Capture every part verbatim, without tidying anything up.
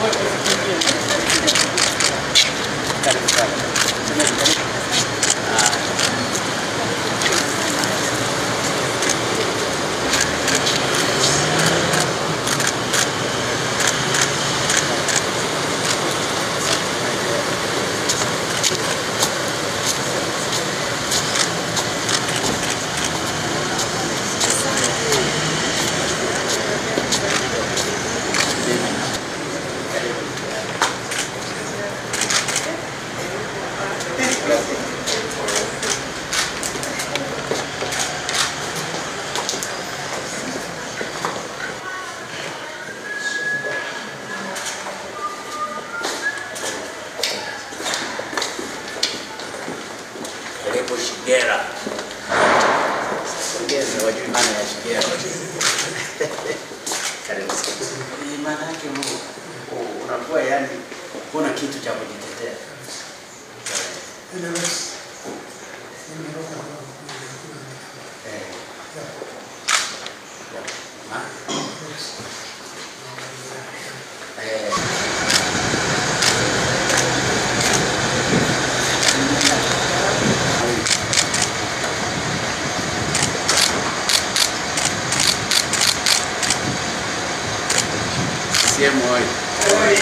Shigera. Shigera wajui maana ya Shigera. Karibu sana. Ni maana yake unakuwa yani kuna kitu cha kujitetea. Ile basi. Eh. Ha? Eh. Sehemu hoi. Hoi.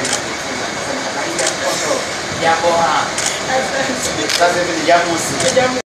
Jambo ha. Sasa hivi ni jamusi.